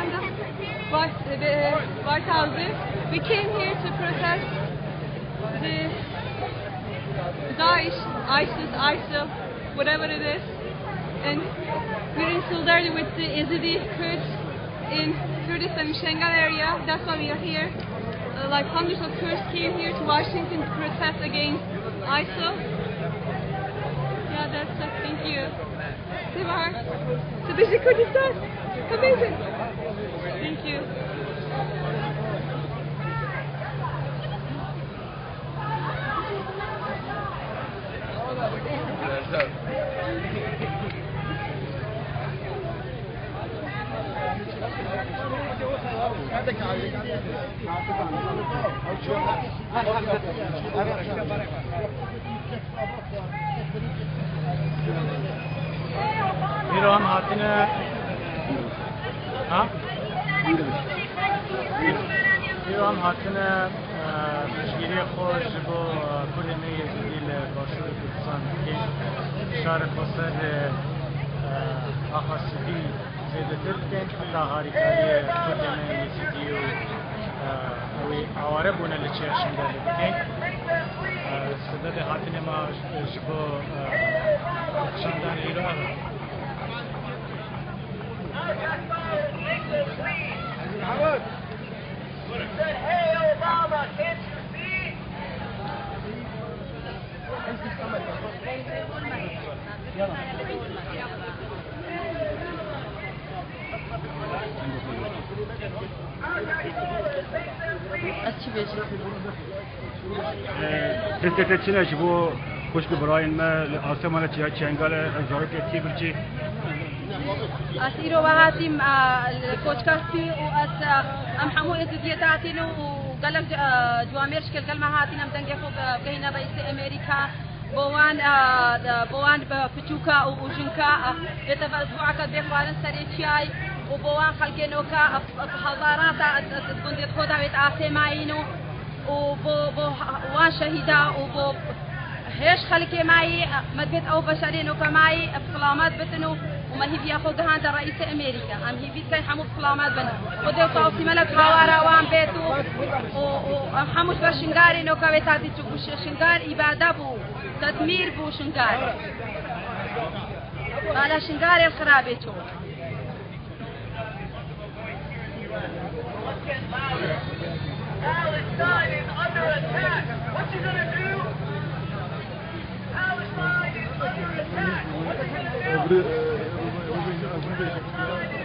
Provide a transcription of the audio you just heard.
propaganda White House. We came here to protest the Daesh, ISIL, whatever it is, and we're in solidarity with the Yazidi Kurds in Kurdistan and Shangal area. That's why we are here. Like hundreds of Kurds came here to Washington to protest against ISIL. Yeah, that's it. Thank you. Sevar. Sıdışı Kurdistan. Amazing. Thank you. ایران هاتنه ایران هاتنه تشکیلی خوش با کلمه یزیدی لباشور کردستان که شهر خسر آخاسیدی زیده ترکن حتی هاریکاری کلمه یزیدی و آواره بونه لچه اشنده بکن صدد هاتنه ما جبو شمدان ایران Howard said, "Hey Obama, can't you see?" دستتشنش بو خوش براين ما آسمان چیا چنگال هزار که برچی أسيرو وهاتيم الكوتشكاستي وأس أم حمو إزدياتاتين وقالك جواميرش كالكلمة هاتين أم دنجي فوق بين رئيس أمريكا بوان بفتوكا وجنكا يتفق أسبوعك بيخوان سريتشاي وبوان خلقينوكا بحضارات تقندي تخودا ويتعافي معينو وبوان شهيدا وبو هيش خلقي معي مدبت أو بشرينوكا معي فلامات بتنو وما هي بيا فوق هذا رئيس أمريكا أم هي بيت كي حمود فلامات بنا وده وطاوسي ملك هوارا وان بيتو وحمود برشنغاري نوكا بيتاتي تشوفوش شنغار إبادة بو تدمير بو شنغار على شنغار الخرابي تو Palestine is under attack. What you gonna do? Palestine is under attack. What are you gonna do?